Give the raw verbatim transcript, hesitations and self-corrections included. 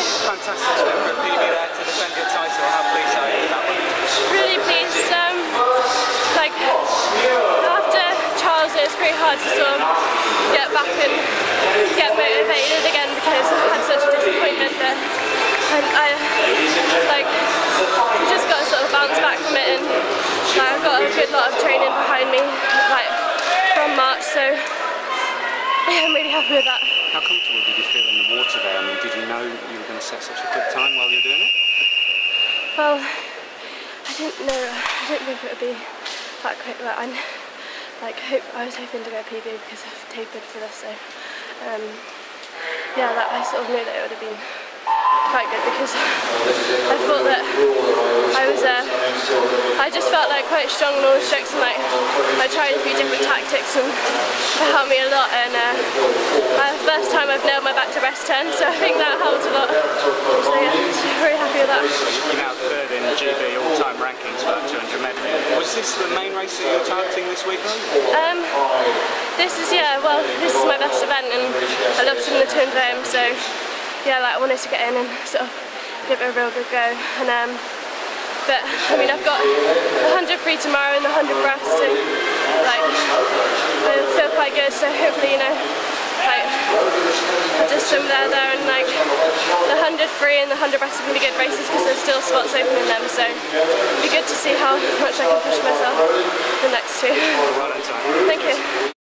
Fantastic step for a P B there to defend your title. How pleased are you with that one? Really pleased. Um, like after Charles, it was pretty hard to sort of get back and get motivated again because I had such a disappointment there. And I like just got to sort of bounce back from it, and like, I've got a good lot of training behind me, like from March. So yeah, I'm really happy with that. How comfortable did you feel in the water there? I mean, did you know you were going to set such a good time while you were doing it? Well, I didn't know. I didn't think it would be that quick. But I like hope I was hoping to go P B because I've tapered for this. So um, yeah, that I sort of knew that it would have been quite good because I thought that I was. Uh, I just felt like quite strong in all the strokes, and like I tried a few different tactics, and it helped me a lot. And uh, uh, first time I've nailed my back to breast turn, so I think that helped a lot. So yeah, very happy with that. You're now third in G B all-time rankings for that two hundred medley. Was this the main race that you're targeting this week, though? Um, this is yeah. Well, this is my best event, and I love swimming the Twin Dome, so yeah, like I wanted to get in and sort of give it a real good go. And um, but I mean, I've got the one hundred free tomorrow and the one hundred breast, and like I feel quite good. So hopefully, you know, like I'll just swim there, there, and like the one hundred free and the one hundred breast are going to be good races because there's still spots open in them. So it'll be good to see how much I can push myself the next two. Well done, Tanya. Thank you.